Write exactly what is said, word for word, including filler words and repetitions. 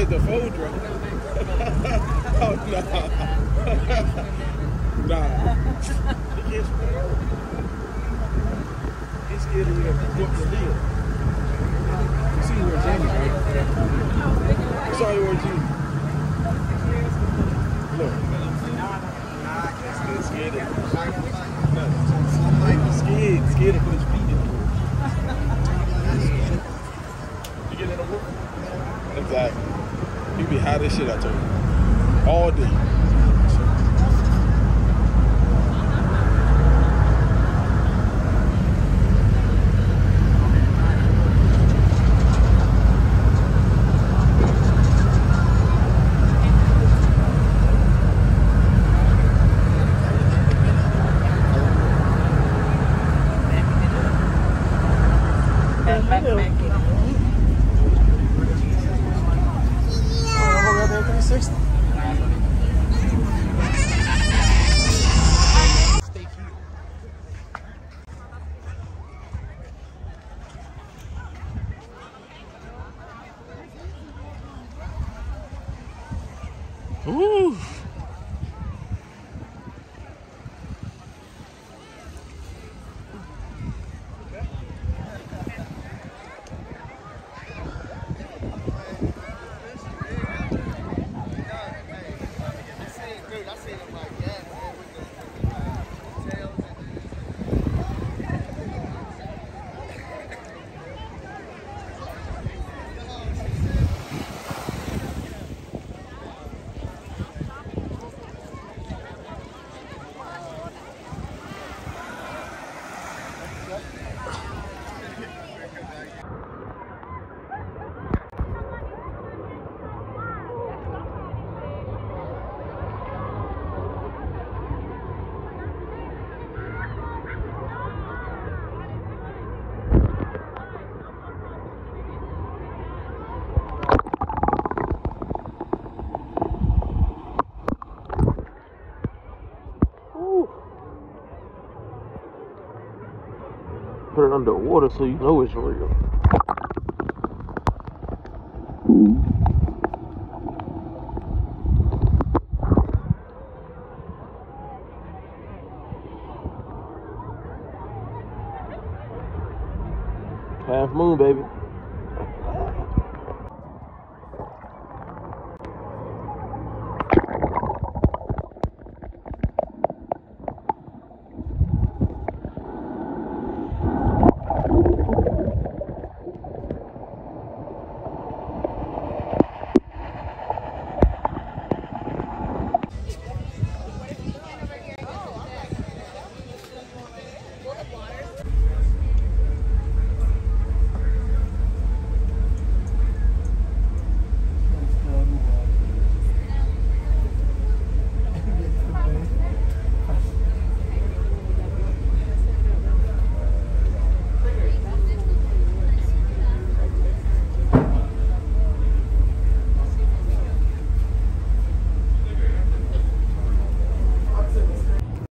at the food truck. Oh, no. Nah. He gets He's scared of me to book the deal. You see where Jamie, right? I saw you where Jamie. Look. Scared, scared of Scared, scared to put his feet in the pool. You get in the pool? Exactly. You be high as shit, I told you. All day. Ooh. Put it underwater so you know it's real. Half moon, baby.